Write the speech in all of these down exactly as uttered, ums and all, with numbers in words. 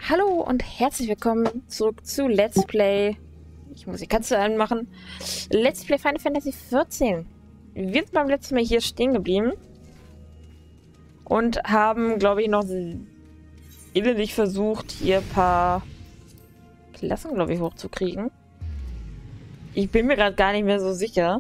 Hallo und herzlich willkommen zurück zu Let's Play. Ich muss die Katze anmachen. Let's Play Final Fantasy vierzehn. Wir sind beim letzten Mal hier stehen geblieben. Und haben, glaube ich, noch innerlich versucht, hier ein paar Klassen, glaube ich, hochzukriegen. Ich bin mir gerade gar nicht mehr so sicher.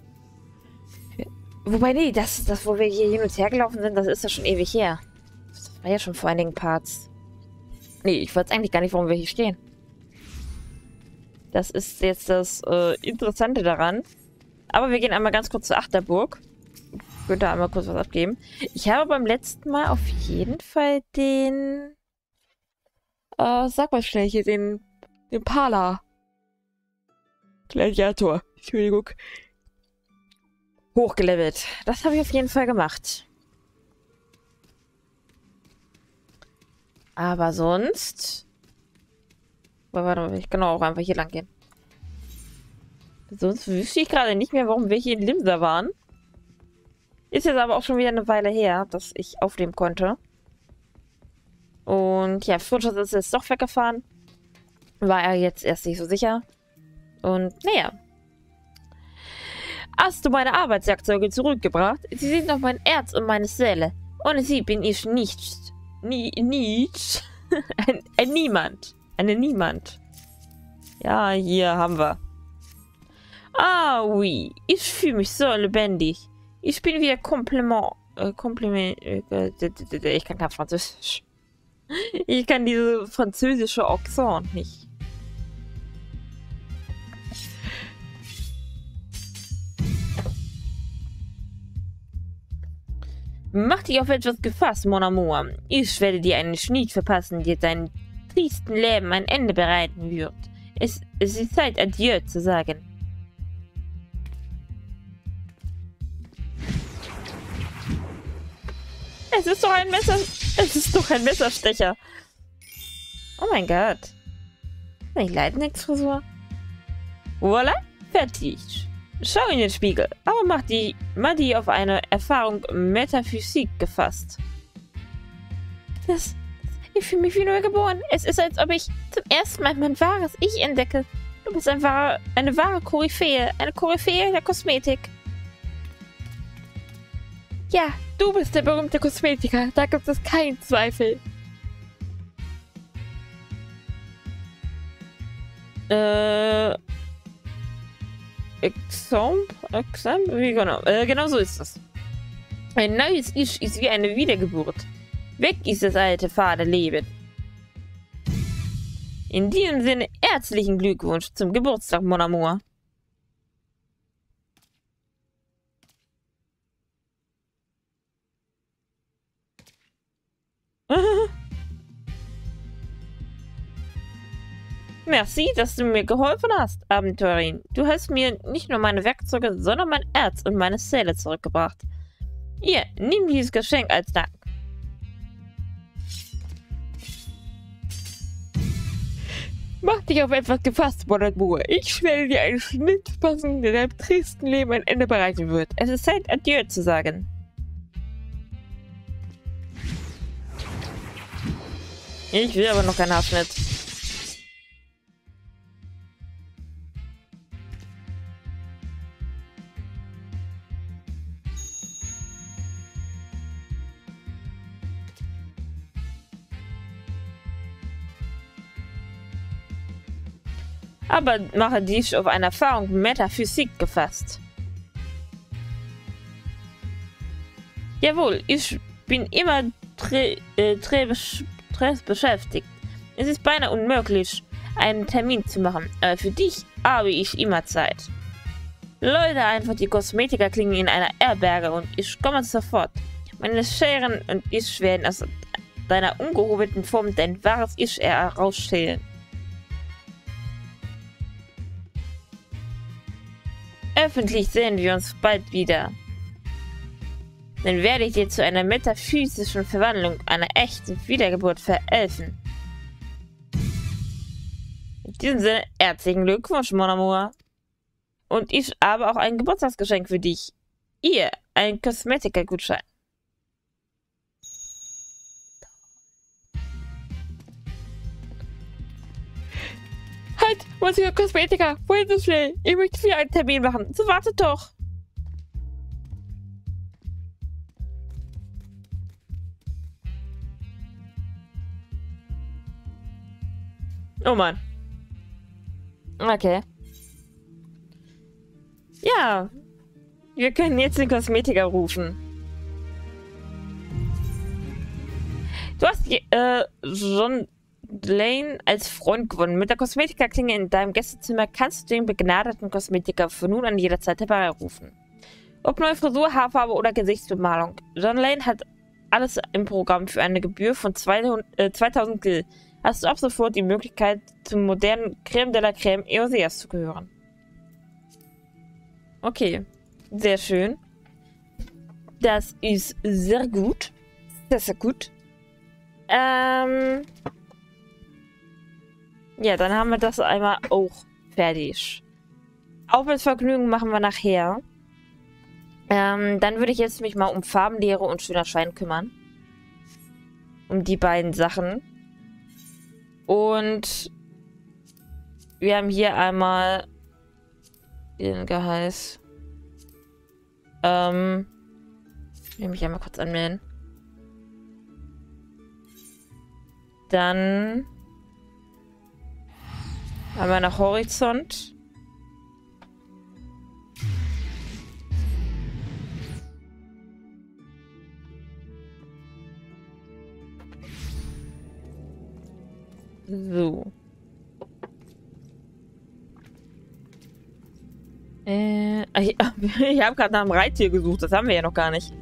Wobei, nee, das, das, wo wir hier hin und her gelaufen sind, das ist ja schon ewig her. Das war ja schon vor einigen Parts. Nee, ich weiß eigentlich gar nicht, warum wir hier stehen. Das ist jetzt das äh, Interessante daran. Aber wir gehen einmal ganz kurz zur Achterburg. Ich würde da einmal kurz was abgeben. Ich habe beim letzten Mal auf jeden Fall den... Äh, sag mal schnell hier, den... Den Pala. Gladiator. Entschuldigung. Hochgelevelt. Das habe ich auf jeden Fall gemacht. Aber sonst... Warte mal, ich kann auch einfach hier lang gehen. Sonst wüsste ich gerade nicht mehr, warum wir hier in Limsa waren. Ist jetzt aber auch schon wieder eine Weile her, dass ich aufnehmen konnte. Und ja, Frischers ist jetzt doch weggefahren. War er jetzt erst nicht so sicher. Und naja. Hast du meine Arbeitswerkzeuge zurückgebracht? Sie sind noch mein Erz und meine Seele. Ohne sie bin ich nicht... Nie, nicht. ein, ein Niemand. Eine Niemand. Ja, hier haben wir. Ah, oui. Ich fühle mich so lebendig. Ich bin wieder Kompliment. Äh, Kompliment. Äh, ich kann kein Französisch. Ich kann diese französische Akzent nicht. Mach dich auf etwas gefasst, mon amour. Ich werde dir einen Schnitt verpassen, der deinem tristen Leben ein Ende bereiten wird. Es, es ist Zeit, Adieu zu sagen. Es ist doch ein Messer... Es ist doch ein Messerstecher. Oh mein Gott. Eine Lightning-Frisur. Voilà, fertig. Schau in den Spiegel, aber mach die, mach die auf eine Erfahrung Metaphysik gefasst. Das, ich fühle mich wie neu geboren. Es ist, als ob ich zum ersten Mal mein wahres Ich entdecke. Du bist ein wahre, eine wahre Koryphäe, eine Koryphäe der Kosmetik. Ja, du bist der berühmte Kosmetiker, da gibt es keinen Zweifel. Äh... Examp? Examp? Wie genau? Äh, genau so ist das. Ein neues Ich ist wie eine Wiedergeburt. Weg ist das alte fade Leben. In diesem Sinne herzlichen Glückwunsch zum Geburtstag, mon amour. Merci, dass du mir geholfen hast, Abenteurerin. Du hast mir nicht nur meine Werkzeuge, sondern mein Erz und meine Seele zurückgebracht. Hier, nimm dieses Geschenk als Dank. Mach dich auf etwas gefasst, mon amour. Ich werde dir einen Schnitt passen, der deinem tristen Leben ein Ende bereiten wird. Es ist Zeit, Adieu zu sagen. Ich will aber noch keinen Haarschnitt. Aber mache dies auf eine Erfahrung Metaphysik gefasst. Jawohl, ich bin immer tre, äh, tre, tre beschäftigt. Es ist beinahe unmöglich, einen Termin zu machen, aber für dich habe ich immer Zeit. Läute einfach die Kosmetikerklinge in einer Herberge und ich komme sofort. Meine Scheren und ich werden aus deiner ungehobelten Form dein wahres Ich herausschälen. Öffentlich sehen wir uns bald wieder. Dann werde ich dir zu einer metaphysischen Verwandlung, einer echten Wiedergeburt verhelfen. In diesem Sinne, herzlichen Glückwunsch, mon amour. Und ich habe auch ein Geburtstagsgeschenk für dich. Hier, ein Kosmetikergutschein. Muss ich Kosmetika? Wohin so schnell? Ich möchte für einen Termin machen. So, wartet doch. Oh Mann. Okay. Ja. Wir können jetzt den Kosmetiker rufen. Du hast äh, John Lane als Freund gewonnen. Mit der Kosmetikerklinge in deinem Gästezimmer kannst du den begnadeten Kosmetiker von nun an jederzeit herbeirufen. Ob neue Frisur, Haarfarbe oder Gesichtsbemalung. John Lane hat alles im Programm für eine Gebühr von zweihundert, äh, zweitausend Gil. Hast du ab sofort die Möglichkeit, zum modernen Creme de la Creme Eoseas zu gehören. Okay. Sehr schön. Das ist sehr gut. Das ist sehr gut. Ähm... Ja, dann haben wir das einmal auch fertig. Aufwärtsvergnügen machen wir nachher. Ähm, dann würde ich jetzt mich mal um Farbenlehre und schöner Schein kümmern. Um die beiden Sachen. Und wir haben hier einmal den Geheiß. Ähm, ich will mich einmal kurz anmelden. Dann haben wir nach Horizont. So. Äh, ich, ich habe gerade nach einem Reittier gesucht. Das haben wir ja noch gar nicht.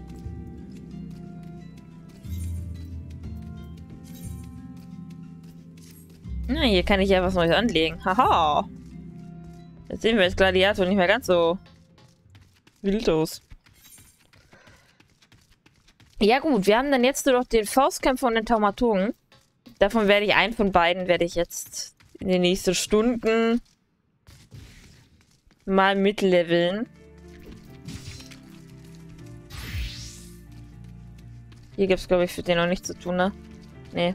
Na, hier kann ich ja was Neues anlegen. Haha. Jetzt sehen wir als Gladiator nicht mehr ganz so wild aus. Ja gut, wir haben dann jetzt nur noch den Faustkämpfer und den Taumaturgen. Davon werde ich einen von beiden werde ich jetzt in den nächsten Stunden mal mitleveln. Hier gibt es, glaube ich, für den noch nichts zu tun, ne? Nee.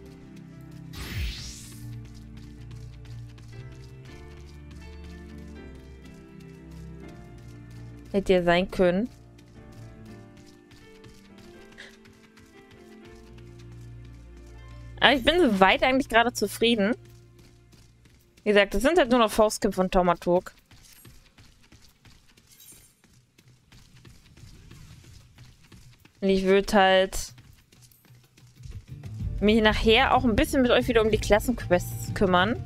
Hätte ja sein können. Aber ich bin soweit eigentlich gerade zufrieden. Wie gesagt, das sind halt nur noch Faustkämpfe und Taumaturg. Und ich würde halt mich nachher auch ein bisschen mit euch wieder um die Klassenquests kümmern.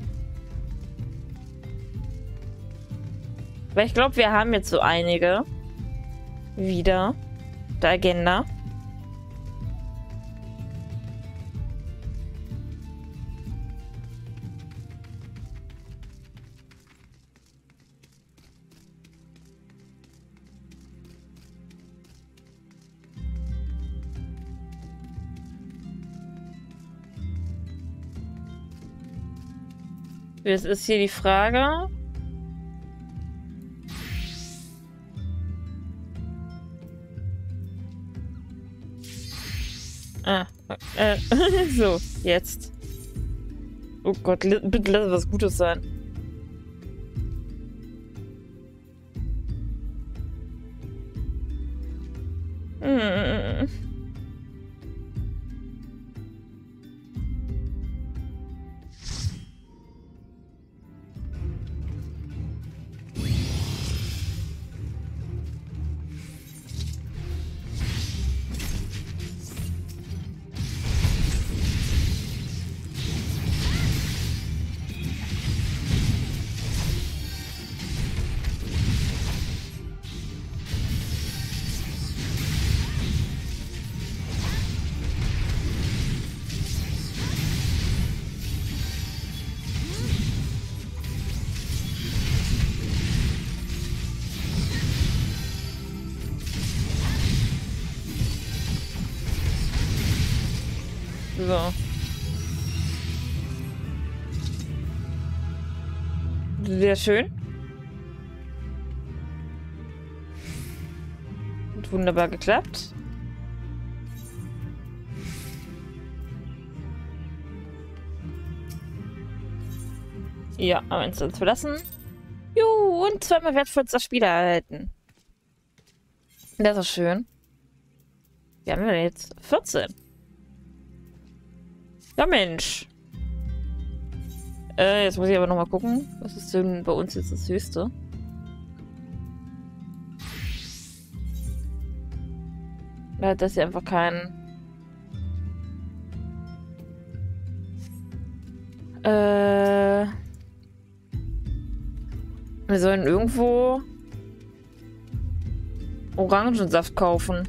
Weil ich glaube, wir haben jetzt so einige wieder auf der Agenda. Jetzt ist hier die Frage. Ah, äh, so, jetzt. Oh Gott, bitte lass was Gutes sein. Hm. So. Sehr schön. Hat wunderbar geklappt. Ja, am Instanz verlassen. Juhu, und zweimal wertvollster Spieler erhalten. Das ist schön. Wie haben wir denn jetzt? vierzehn. Ja, Mensch. Äh, jetzt muss ich aber nochmal gucken. Was ist denn bei uns jetzt das Höchste? Da hat das hier einfach keinen... Äh... Wir sollen irgendwo Orangensaft kaufen.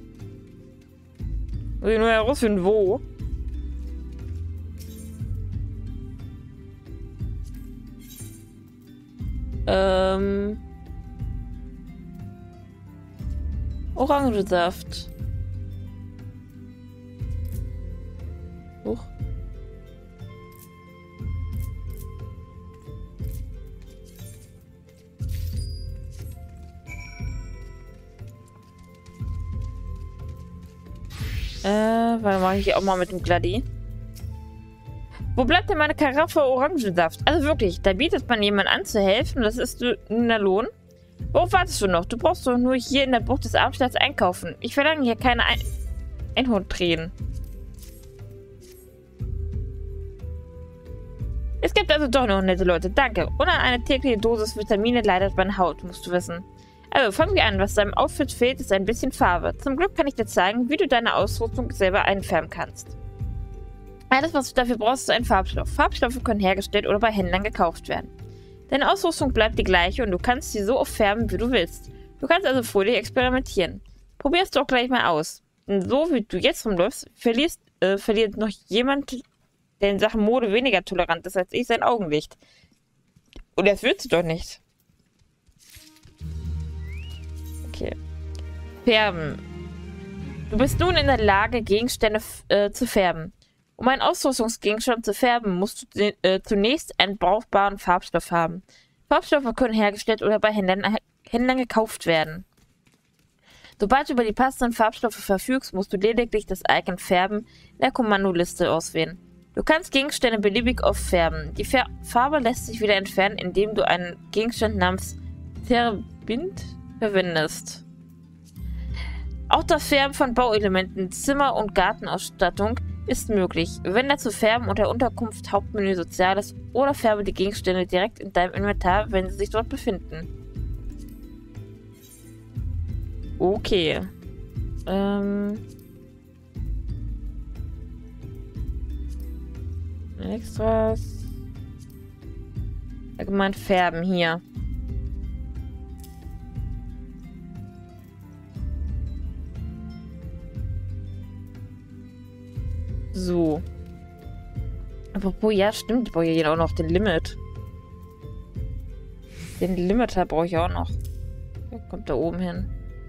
Muss ich nur herausfinden, wo. Ähm... Orangensaft. Huch. Äh, weil mache ich auch mal mit dem Gladi. Wo bleibt denn meine Karaffe Orangensaft? Also wirklich, da bietet man jemand an zu helfen. Das ist nun der Lohn. Worauf wartest du noch? Du brauchst doch nur hier in der Bucht des Abendstads einkaufen. Ich verlange hier keine Ein Einhorntränen. Es gibt also doch noch nette Leute. Danke. Ohne eine tägliche Dosis Vitamine leidet meine Haut, musst du wissen. Also, fangen wir an. Was deinem Outfit fehlt, ist ein bisschen Farbe. Zum Glück kann ich dir zeigen, wie du deine Ausrüstung selber einfärben kannst. Alles, was du dafür brauchst, ist ein Farbstoff. Farbstoffe können hergestellt oder bei Händlern gekauft werden. Deine Ausrüstung bleibt die gleiche und du kannst sie so oft färben, wie du willst. Du kannst also fröhlich experimentieren. Probier es doch gleich mal aus. Und so wie du jetzt rumläufst, verlierst, äh, verliert noch jemand, der in Sachen Mode weniger tolerant ist als ich, sein Augenlicht. Und das willst du doch nicht. Okay. Färben. Du bist nun in der Lage, Gegenstände äh, zu färben. Um einen Ausrüstungsgegenstand zu färben, musst du äh, zunächst einen brauchbaren Farbstoff haben. Farbstoffe können hergestellt oder bei Händlern, Händlern gekauft werden. Sobald du über die passenden Farbstoffe verfügst, musst du lediglich das Icon Färben in der Kommandoliste auswählen. Du kannst Gegenstände beliebig oft färben. Die Fär Farbe lässt sich wieder entfernen, indem du einen Gegenstand namens Terbint verwendest. Auch das Färben von Bauelementen, Zimmer- und Gartenausstattung ist möglich. Wende zu Färben unter Unterkunft, Hauptmenü, Soziales oder färbe die Gegenstände direkt in deinem Inventar, wenn sie sich dort befinden. Okay. Ähm. Extras. Allgemein färben hier. So. Apropos, ja, stimmt. Ich brauche ja auch noch den Limit. Den Limiter brauche ich auch noch. Der kommt da oben hin.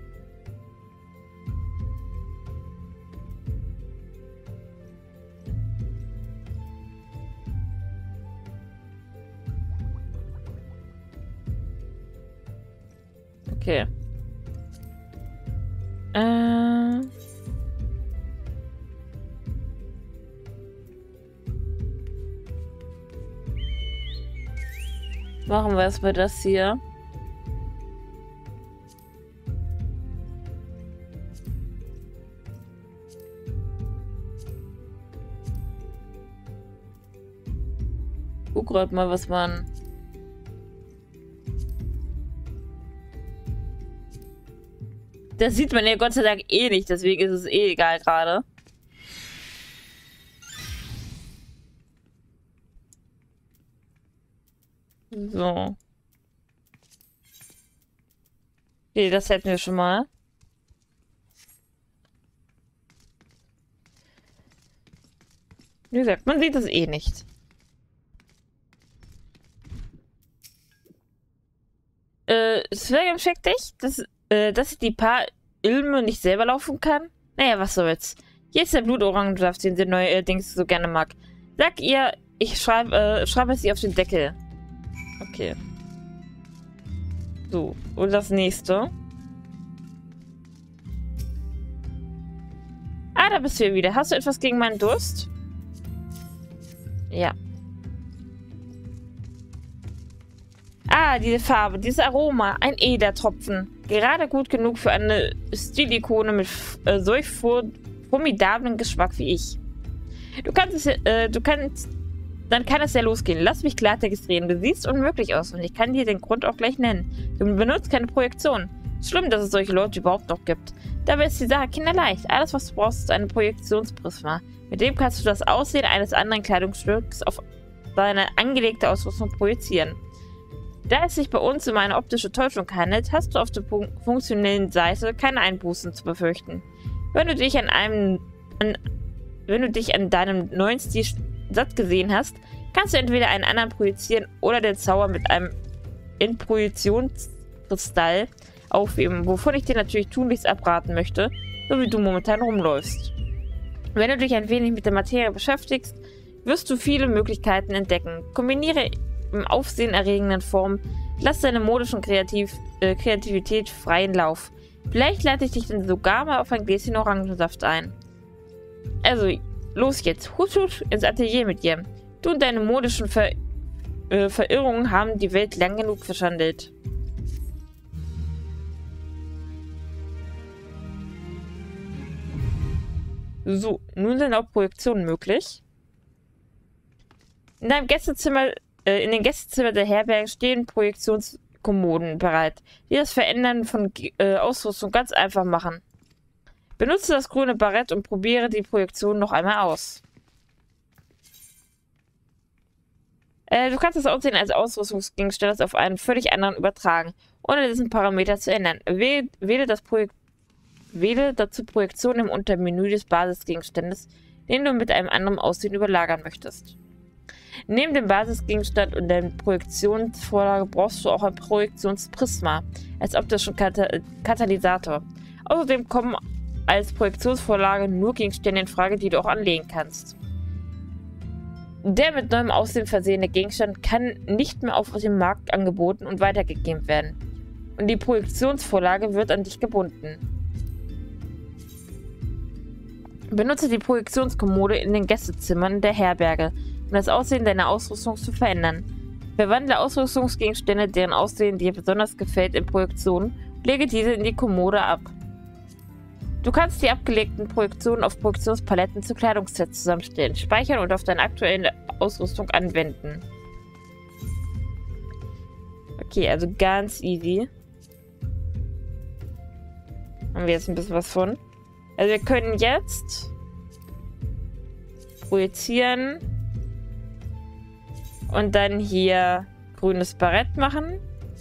Okay. Äh... Machen wir erstmal das hier. Guck gerade mal, was man... Das sieht man ja Gott sei Dank eh nicht, deswegen ist es eh egal gerade. So. Okay, das hätten wir schon mal. Wie gesagt, man sieht das eh nicht. Äh, Svergem checkt dich, dass, äh, dass ich die paar Ilme nicht selber laufen kann? Naja, was soll's. Hier ist der Blutorangensaft, den sie neuerdings so gerne mag. Sag ihr, ich schreibe äh, schreibe sie auf den Deckel. Okay. So, und das nächste. Ah, da bist du ja wieder. Hast du etwas gegen meinen Durst? Ja. Ah, diese Farbe, dieses Aroma, ein Edertropfen. Gerade gut genug für eine Stilikone mit äh, solch formidablen Geschmack wie ich. Du kannst es, äh, du kannst, dann kann es ja losgehen. Lass mich Klartext reden. Du siehst unmöglich aus und ich kann dir den Grund auch gleich nennen. Du benutzt keine Projektion. Schlimm, dass es solche Leute überhaupt noch gibt. Dabei ist die Sache kinderleicht. Alles, was du brauchst, ist eine Projektionsprisma. Mit dem kannst du das Aussehen eines anderen Kleidungsstücks auf deine angelegte Ausrüstung projizieren. Da es sich bei uns um eine optische Täuschung handelt, hast du auf der funktionellen Seite keine Einbußen zu befürchten. Wenn du dich an einem, an, wenn du dich an deinem neuen Stil satt gesehen hast, kannst du entweder einen anderen projizieren oder den Zauber mit einem Inprojektionskristall aufheben, wovon ich dir natürlich tunlichst abraten möchte, so wie du momentan rumläufst. Wenn du dich ein wenig mit der Materie beschäftigst, wirst du viele Möglichkeiten entdecken. Kombiniere im aufsehenerregenden Form, lass deine modischen Kreativ äh, Kreativität freien Lauf. Vielleicht leite ich dich dann sogar mal auf ein Gläschen Orangensaft ein. Also, los jetzt, hut hut ins Atelier mit dir. Du und deine modischen Ver äh, Verirrungen haben die Welt lang genug verschandelt. So, nun sind auch Projektionen möglich. In deinem Gästezimmer, äh, in den Gästezimmern der Herberge stehen Projektionskommoden bereit, die das Verändern von äh, Ausrüstung ganz einfach machen. Benutze das grüne Barett und probiere die Projektion noch einmal aus. Äh, du kannst das Aussehen als Ausrüstungsgegenstand auf einen völlig anderen übertragen, ohne diesen Parameter zu ändern. Wähle, wähle das Projekt Wähle dazu Projektion im Untermenü des Basisgegenstandes, den du mit einem anderen Aussehen überlagern möchtest. Neben dem Basisgegenstand und der Projektionsvorlage brauchst du auch ein Projektionsprisma als optischen Kata Katalysator. Außerdem kommen als Projektionsvorlage nur Gegenstände in Frage, die du auch anlegen kannst. Der mit neuem Aussehen versehene Gegenstand kann nicht mehr auf dem Markt angeboten und weitergegeben werden. Und die Projektionsvorlage wird an dich gebunden. Benutze die Projektionskommode in den Gästezimmern der Herberge, um das Aussehen deiner Ausrüstung zu verändern. Verwandle Ausrüstungsgegenstände, deren Aussehen dir besonders gefällt, in Projektionen und lege diese in die Kommode ab. Du kannst die abgelegten Projektionen auf Projektionspaletten zu Kleidungssets zusammenstellen, speichern und auf deine aktuelle Ausrüstung anwenden. Okay, also ganz easy. Haben wir jetzt ein bisschen was von. Also wir können jetzt projizieren und dann hier grünes Barett machen.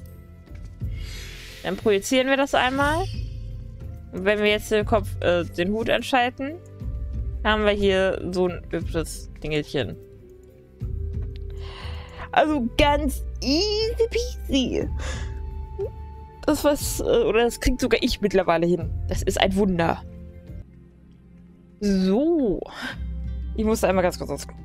Dann projizieren wir das einmal. Und wenn wir jetzt den Kopf, äh, den Hut anschalten, haben wir hier so ein hübsches Dingelchen. Also ganz easy peasy. Das was, äh, oder das kriegt sogar ich mittlerweile hin. Das ist ein Wunder. So. Ich musste einmal ganz kurz ausgucken.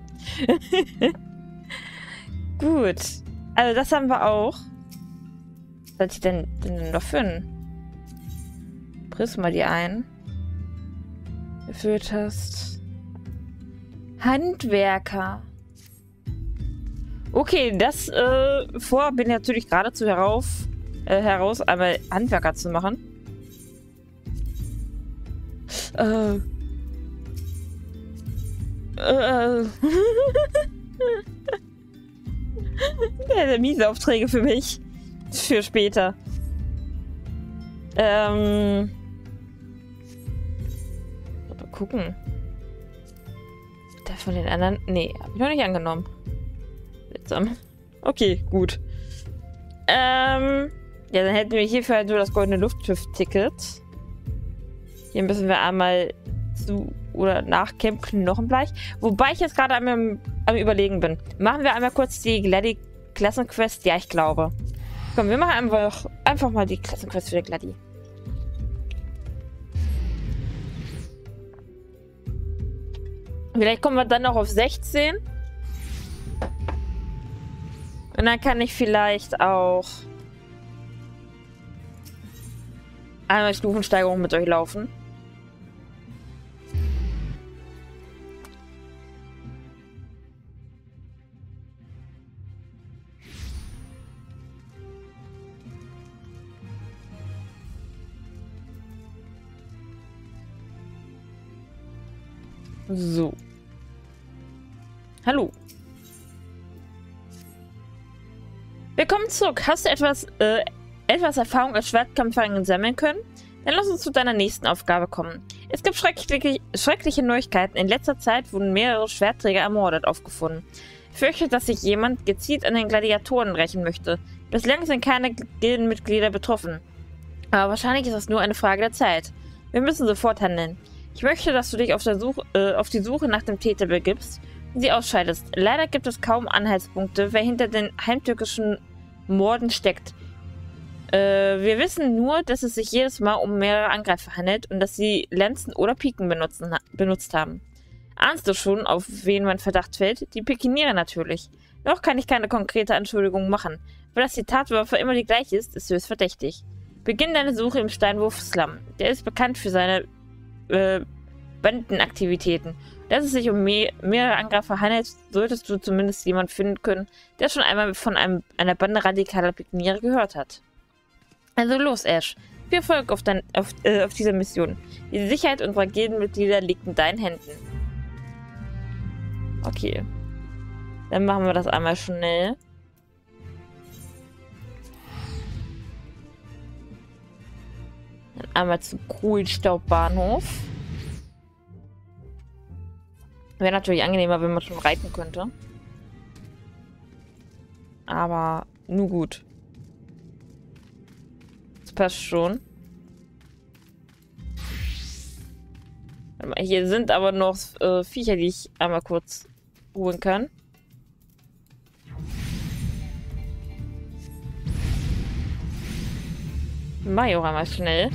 Gut. Also das haben wir auch. Was soll ich denn, denn noch für ein Prisma die ein? Erfüllt hast. Handwerker. Okay, das äh, vor bin ich natürlich geradezu herauf, äh, heraus, einmal Handwerker zu machen. Äh. Äh. Der miese Aufträge für mich. Für später. Ähm. Mal gucken. Der von den anderen. Nee, hab ich noch nicht angenommen. Seltsam. Okay, gut. Ähm. Ja, dann hätten wir hierfür halt nur das goldene Luftschiff-Ticket. Hier müssen wir einmal zu oder nach Camp Knochenbleich. Wobei ich jetzt gerade am, am Überlegen bin. Machen wir einmal kurz die Gladi Klassenquest? Ja, ich glaube. Komm, wir machen einfach, einfach mal die Klassenquest für die Gladi. Vielleicht kommen wir dann noch auf sechzehn. Und dann kann ich vielleicht auch einmal Stufensteigerung mit euch laufen. So. Hallo. Willkommen zurück. Hast du etwas, äh, etwas Erfahrung als Schwertkämpferin sammeln können? Dann lass uns zu deiner nächsten Aufgabe kommen. Es gibt schreckliche, schreckliche Neuigkeiten. In letzter Zeit wurden mehrere Schwertträger ermordet aufgefunden. Ich fürchte, dass sich jemand gezielt an den Gladiatoren rächen möchte. Bislang sind keine Gildenmitglieder betroffen. Aber wahrscheinlich ist das nur eine Frage der Zeit. Wir müssen sofort handeln. Ich möchte, dass du dich auf, der Suche, äh, auf die Suche nach dem Täter begibst und sie ausscheidest. Leider gibt es kaum Anhaltspunkte, wer hinter den heimtückischen Morden steckt. Äh, wir wissen nur, dass es sich jedes Mal um mehrere Angreifer handelt und dass sie Lanzen oder Piken benutzen, benutzt haben. Ahnst du schon, auf wen mein Verdacht fällt? Die Pikiniere natürlich. Noch kann ich keine konkrete Anschuldigung machen. Weil das die Tatwaffe immer die gleiche ist, ist höchst verdächtig. Beginn deine Suche im Steinwurf-Slum. Der ist bekannt für seine äh, Bandenaktivitäten. Dass es sich um me mehrere Angreifer handelt, solltest du zumindest jemanden finden können, der schon einmal von einem, einer Bande radikaler Pikiniere gehört hat. Also los, Ash. Viel Erfolg auf, dein, auf, äh, auf dieser Mission. Die Sicherheit unserer Gildenmitglieder liegt in deinen Händen. Okay. Dann machen wir das einmal schnell. Dann einmal zum Kohlstaubbahnhof. Wäre natürlich angenehmer, wenn man schon reiten könnte. Aber nur gut. Das passt schon. Hier sind aber noch äh, Viecher, die ich einmal kurz holen kann. Mach ich auch einmal schnell.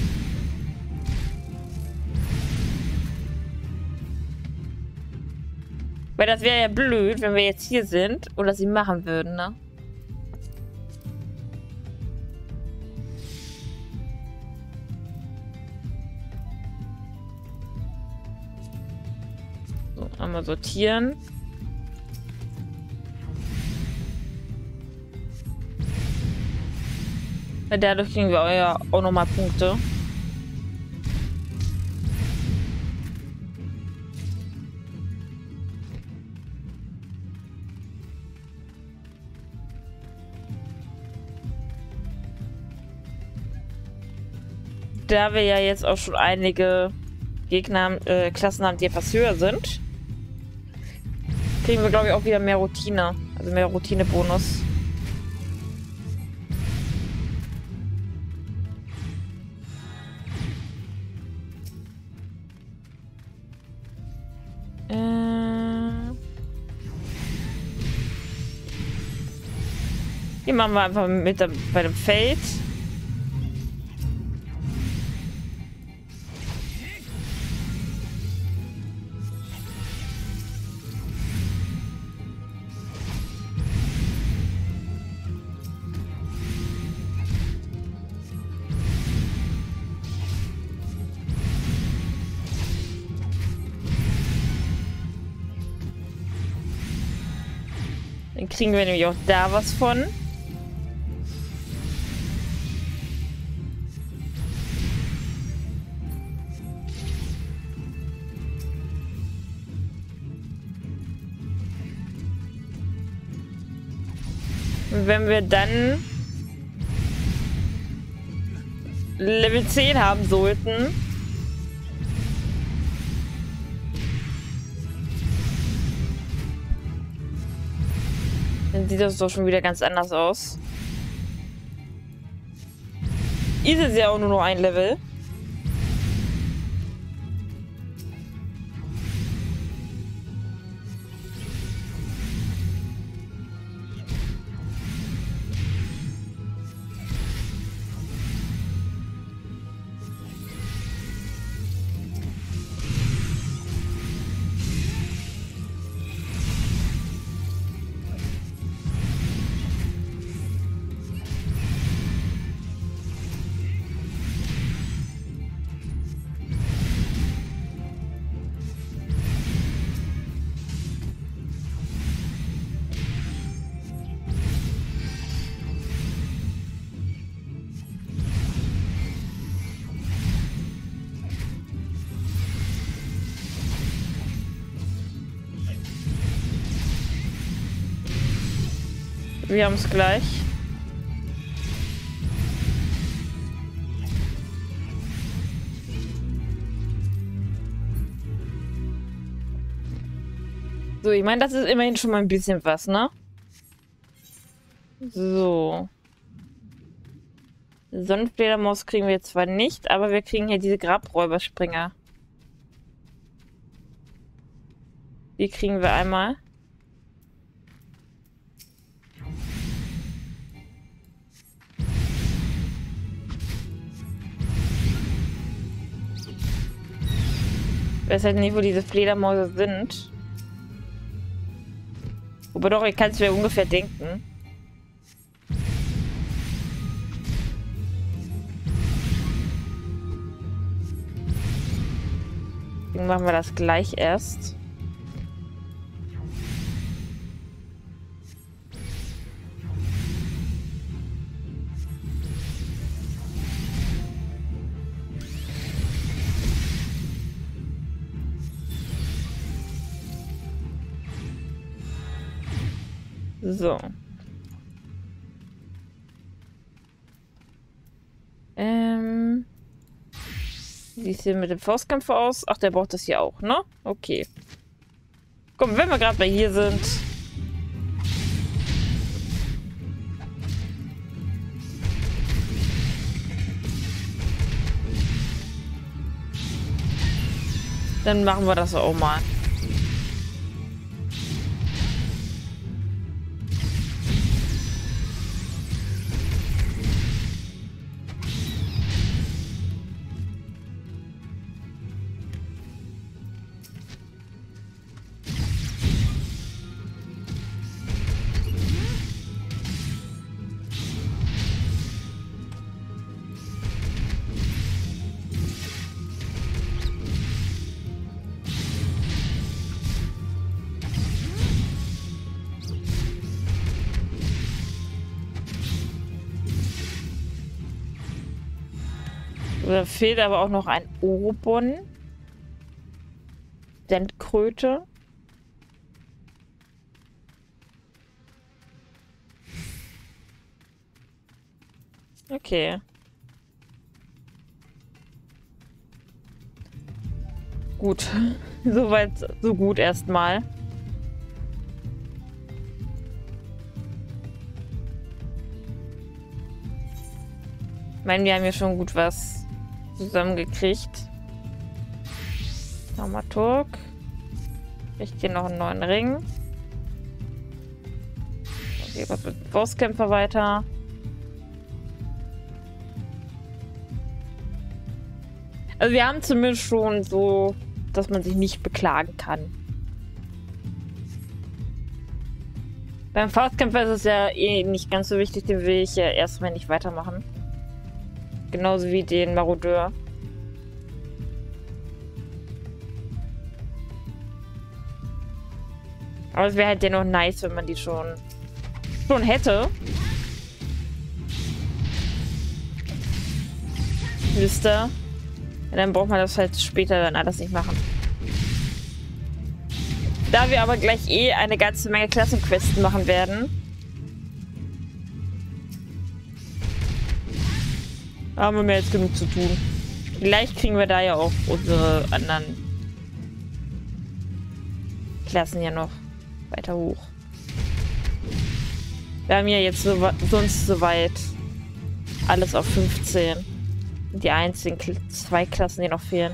Weil das wäre ja blöd, wenn wir jetzt hier sind oder sie machen würden, ne? So, einmal sortieren. Weil dadurch kriegen wir ja auch nochmal Punkte. Da wir ja jetzt auch schon einige Gegner, äh, Klassen haben, die etwas höher sind, kriegen wir, glaube ich, auch wieder mehr Routine. Also mehr Routine-Bonus. Äh Hier machen wir einfach mit der, bei dem Feld. Dann kriegen wir nämlich auch da was von. Und wenn wir dann Level zehn haben sollten, dann sieht das doch schon wieder ganz anders aus. Ist es ja auch nur noch ein Level. Wir haben es gleich. So, ich meine, das ist immerhin schon mal ein bisschen was, ne? So. Sonnenfledermaus kriegen wir jetzt zwar nicht, aber wir kriegen hier diese Grabräuberspringer. Die kriegen wir einmal. Ich weiß halt nicht, wo diese Fledermäuse sind. Aber doch, ich kann es mir ungefähr denken. Deswegen machen wir das gleich erst. So. Ähm. Wie sieht es hier mit dem Faustkämpfer aus? Ach, der braucht das hier auch, ne? Okay. Komm, wenn wir gerade bei hier sind. Dann machen wir das auch mal. Da fehlt aber auch noch ein Orobon. Dentkröte. Okay. Gut. Soweit, so gut erstmal. Ich meine, wir haben ja schon gut was zusammengekriegt. Dramaturg. Kriegt hier noch einen neuen Ring. Okay, was mit dem Faustkämpfer weiter. Also wir haben zumindest schon so, dass man sich nicht beklagen kann. Beim Faustkämpfer ist es ja eh nicht ganz so wichtig, den will ich ja erstmal nicht weitermachen. Genauso wie den Marodeur. Aber es wäre halt dennoch nice, wenn man die schon schon hätte. Wisst ihr? Ja, dann braucht man das halt später dann alles nicht machen. Da wir aber gleich eh eine ganze Menge Klassenquests machen werden, haben wir mehr jetzt genug zu tun. Vielleicht kriegen wir da ja auch unsere anderen Klassen ja noch weiter hoch. Wir haben ja jetzt so, sonst soweit alles auf fünfzehn. Die einzigen Kl- zwei Klassen, die noch fehlen.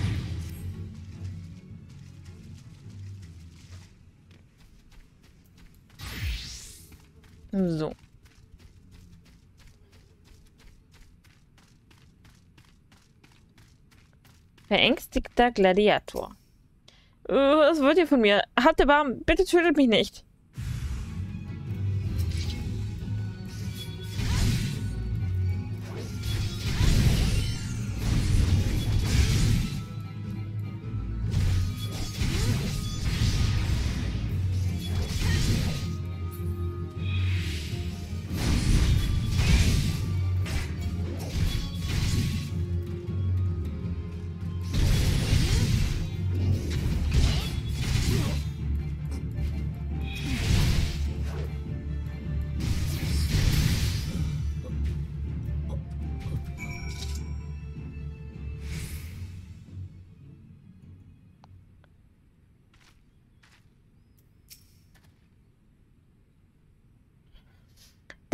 So. Verängstigter Gladiator. Äh, was wollt ihr von mir? Habt ihr Barm? Bitte tötet mich nicht.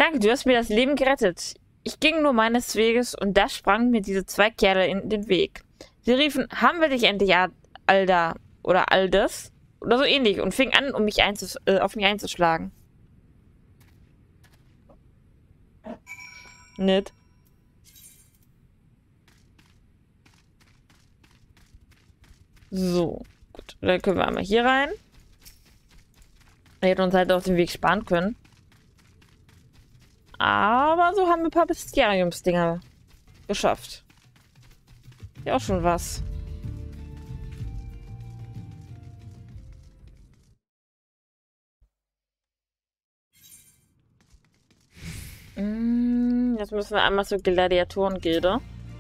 Danke, du hast mir das Leben gerettet. Ich ging nur meines Weges und da sprangen mir diese zwei Kerle in den Weg. Sie riefen, haben wir dich endlich, Alda, oder Aldes, oder so ähnlich, und fingen an, um mich einzus äh, auf mich einzuschlagen. Nett. So, gut. Dann können wir einmal hier rein. Wir hätten uns halt auf den Weg sparen können. Aber so haben wir ein paar Bestiariums-Dinger geschafft. Ja, auch schon was. Mm, jetzt müssen wir einmal zur Gladiatoren-Gilde.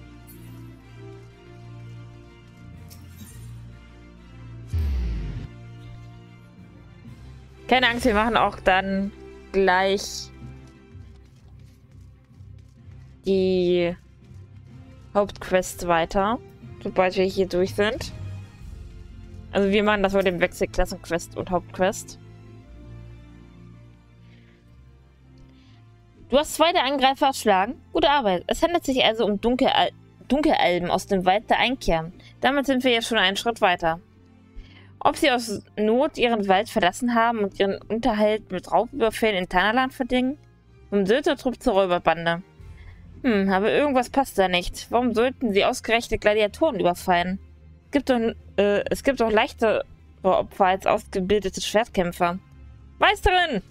Keine Angst, wir machen auch dann gleich die Hauptquest weiter, sobald wir hier durch sind. Also wir machen das heute im Wechsel Klassenquest und Hauptquest. Du hast zwei der Angreifer erschlagen. Gute Arbeit. Es handelt sich also um Dunkel Dunkelalben aus dem Wald der Einkehr. Damit sind wir jetzt schon einen Schritt weiter. Ob sie aus Not ihren Wald verlassen haben und ihren Unterhalt mit Raubüberfällen in Tanalan verdingen? Vom Söldnertrupp zur Räuberbande. Hm, aber irgendwas passt da nicht. Warum sollten sie ausgerechnet Gladiatoren überfallen? Es gibt doch, äh, es gibt doch leichtere Opfer als ausgebildete Schwertkämpfer. Meisterin!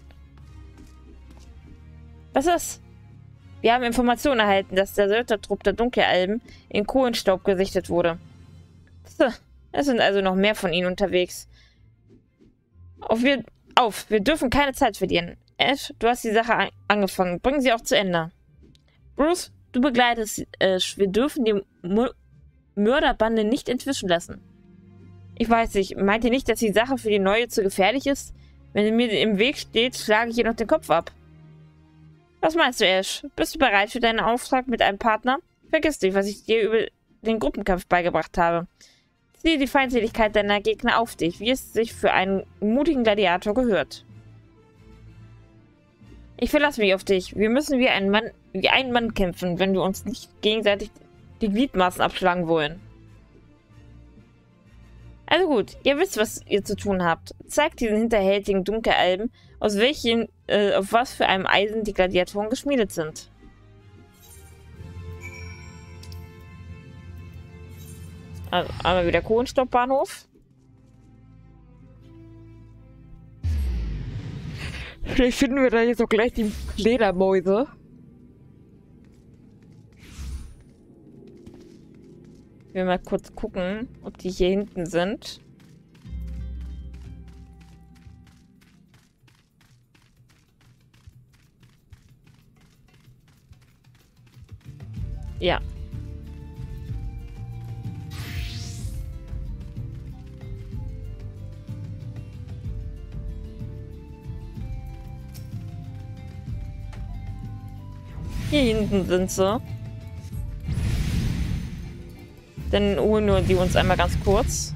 Was ist? Wir haben Informationen erhalten, dass der Söldnertrupp der Dunkelalben in Kohlenstaub gesichtet wurde. Es sind also noch mehr von ihnen unterwegs. Auf wir, auf, wir dürfen keine Zeit verlieren. Ash, du hast die Sache an angefangen. Bring sie auch zu Ende. Bruce, du begleitest Ash. Wir dürfen die Mu Mörderbande nicht entwischen lassen. Ich weiß nicht, meint ihr nicht, dass die Sache für die Neue zu gefährlich ist? Wenn sie mir im Weg steht, schlage ich ihr noch den Kopf ab. Was meinst du, Ash? Bist du bereit für deinen Auftrag mit einem Partner? Vergiss nicht, was ich dir über den Gruppenkampf beigebracht habe. Ziehe die Feindseligkeit deiner Gegner auf dich, wie es sich für einen mutigen Gladiator gehört. Ich verlasse mich auf dich. Wir müssen wie ein Mann, wie ein Mann kämpfen, wenn wir uns nicht gegenseitig die Gliedmaßen abschlagen wollen. Also gut, ihr wisst, was ihr zu tun habt. Zeigt diesen hinterhältigen Dunkelalben, aus welchen, äh, auf was für einem Eisen die Gladiatoren geschmiedet sind. Also einmal wieder Kohlenstoffbahnhof. Vielleicht finden wir da jetzt auch gleich die Fledermäuse. Ich will mal kurz gucken, ob die hier hinten sind. Ja. Hier hinten sind sie. Dann holen wir die uns einmal ganz kurz.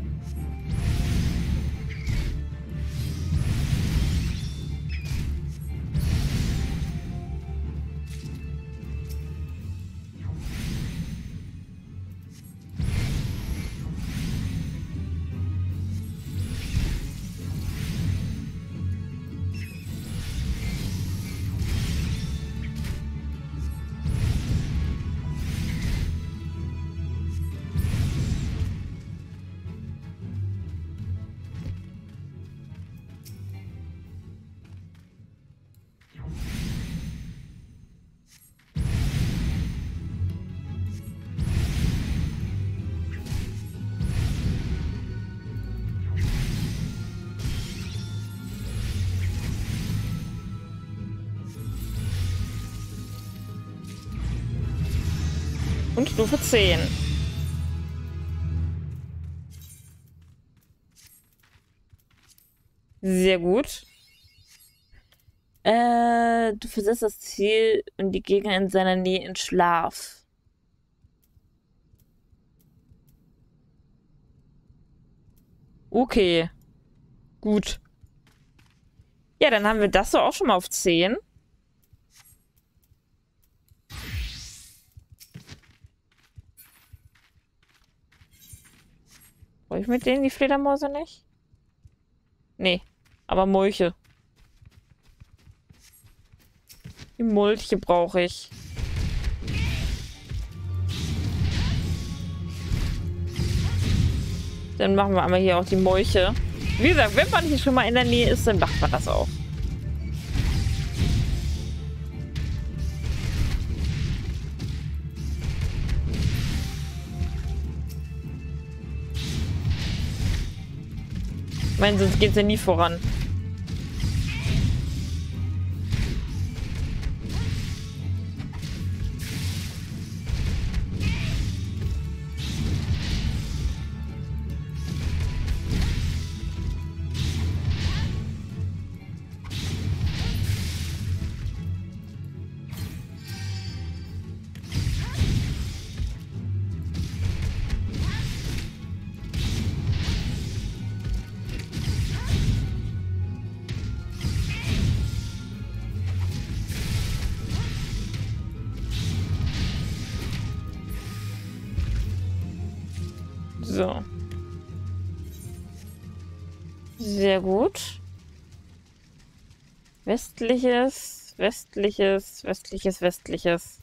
Und Stufe zehn. Sehr gut. Äh, du versetzt das Ziel und die Gegner in seiner Nähe in Schlaf. Okay. Gut. Ja, dann haben wir das so auch schon mal auf zehn. Brauche ich mit denen die Fledermäuse nicht? Nee, aber Molche. Die Molche brauche ich. Dann machen wir einmal hier auch die Molche. Wie gesagt, wenn man hier schon mal in der Nähe ist, dann macht man das auch. Ich meine, sonst geht es ja nie voran. So. Sehr gut. Westliches, westliches, westliches, westliches.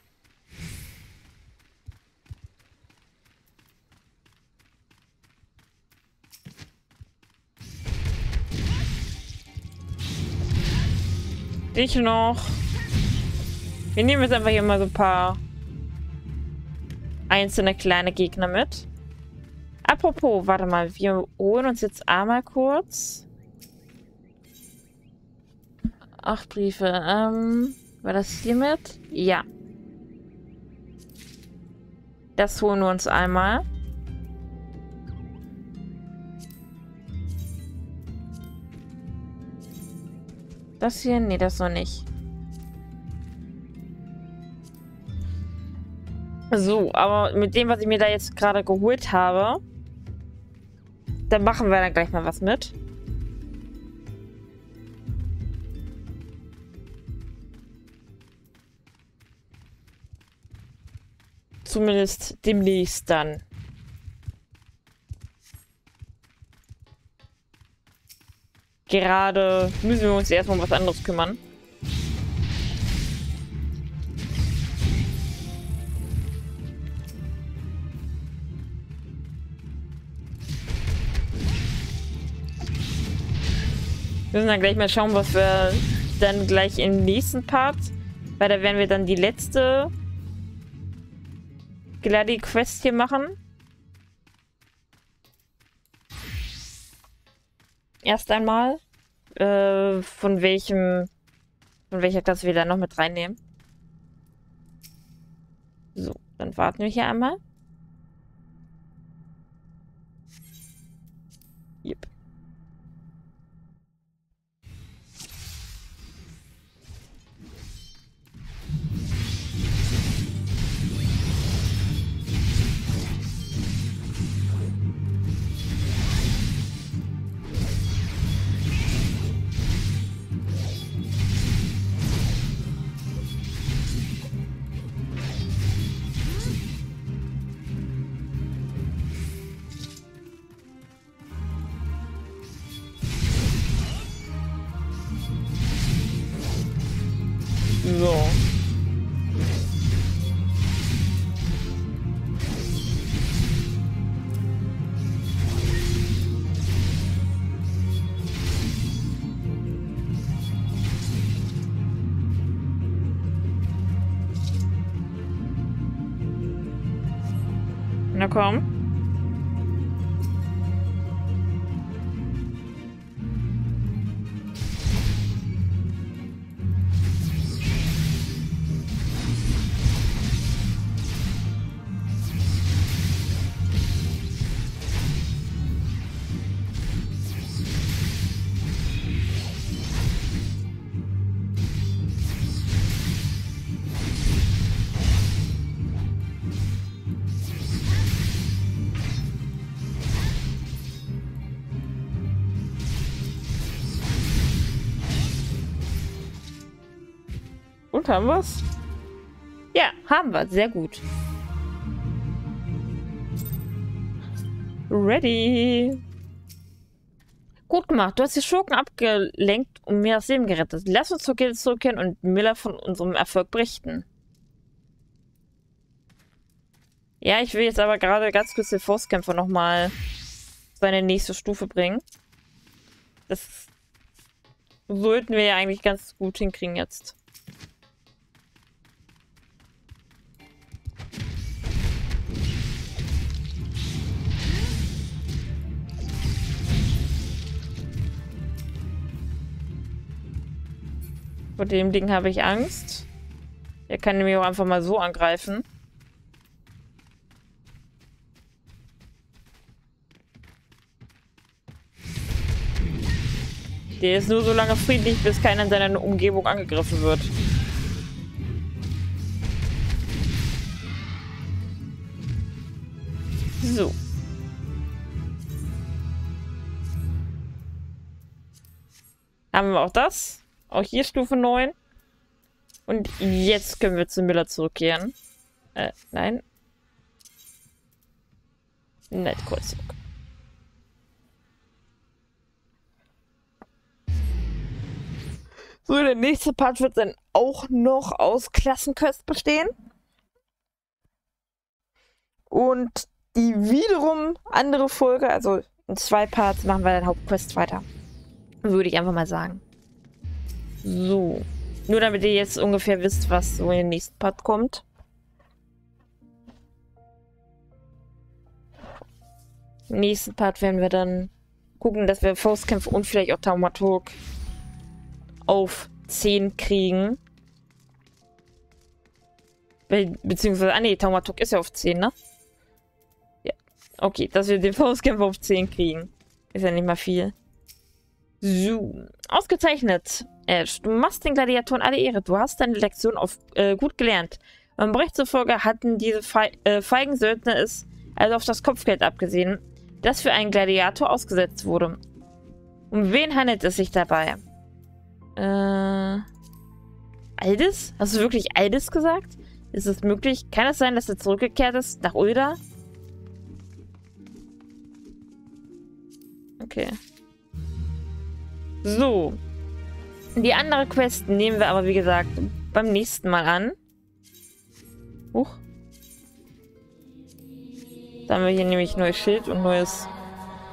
Dich noch. Wir nehmen jetzt einfach hier mal so ein paar einzelne kleine Gegner mit. Apropos, warte mal, wir holen uns jetzt einmal kurz. Acht Briefe. Ähm, war das hiermit? Ja. Das holen wir uns einmal. Das hier? Nee, das noch nicht. So, aber mit dem, was ich mir da jetzt gerade geholt habe, da machen wir dann gleich mal was mit. Zumindest demnächst dann. Gerade müssen wir uns erstmal um was anderes kümmern. Wir müssen dann gleich mal schauen, was wir dann gleich im nächsten Part, weil da werden wir dann die letzte Gladi-Quest hier machen. Erst einmal, äh, von welchem, von welcher Klasse wir da noch mit reinnehmen. So, dann warten wir hier einmal. Yep. So. Na komm. Und haben wir's? Ja, haben wir. Sehr gut. Ready. Gut gemacht. Du hast die Schurken abgelenkt und mir das Leben gerettet. Lass uns zur Gilde zurückkehren und Miller von unserem Erfolg berichten. Ja, ich will jetzt aber gerade ganz kurz den Faustkämpfer nochmal zu einer nächsten Stufe bringen. Das sollten wir ja eigentlich ganz gut hinkriegen jetzt. Vor dem Ding habe ich Angst. Er kann nämlich auch einfach mal so angreifen. Der ist nur so lange friedlich, bis keiner in seiner Umgebung angegriffen wird. So. Haben wir auch das. Auch hier Stufe neun. Und jetzt können wir zu Miller zurückkehren. Äh, nein. Nicht kurz zurück. So, der nächste Part wird dann auch noch aus Klassenquest bestehen. Und die wiederum andere Folge, also in zwei Parts, machen wir dann Hauptquest weiter. Würde ich einfach mal sagen. So. Nur damit ihr jetzt ungefähr wisst, was so in den nächsten Part kommt. Im nächsten Part werden wir dann gucken, dass wir Faustkämpfe und vielleicht auch Taumaturg auf zehn kriegen. Be beziehungsweise, ah ne, Taumaturg ist ja auf zehn, ne? Ja. Okay, dass wir den Faustkämpfer auf zehn kriegen. Ist ja nicht mal viel. So. Ausgezeichnet. Ash, du machst den Gladiatoren alle Ehre. Du hast deine Lektion auf, äh, gut gelernt. Beim Bericht zufolge hatten diese Fe äh, feigen Söldner es, also auf das Kopfgeld abgesehen, das für einen Gladiator ausgesetzt wurde. Um wen handelt es sich dabei? Äh... Aldis? Hast du wirklich Aldis gesagt? Ist es möglich? Kann es sein, dass er zurückgekehrt ist nach Ulda? Okay. So. Die andere Quest nehmen wir aber, wie gesagt, beim nächsten Mal an. Huch. Da haben wir hier nämlich neues Schild und neues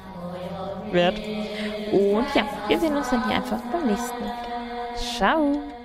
Schwert. Und ja, wir sehen uns dann hier einfach beim nächsten Mal. Ciao.